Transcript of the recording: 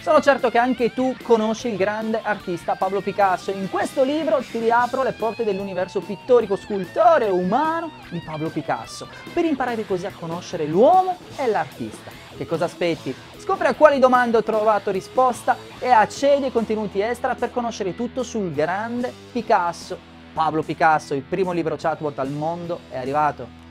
Sono certo che anche tu conosci il grande artista Pablo Picasso e in questo libro ti riapro le porte dell'universo pittorico, scultoreo, umano di Pablo Picasso, per imparare così a conoscere l'uomo e l'artista. Che cosa aspetti? Scopri a quali domande ho trovato risposta e accedi ai contenuti extra per conoscere tutto sul grande Picasso. Pablo Picasso, il primo libro chatbot al mondo, è arrivato.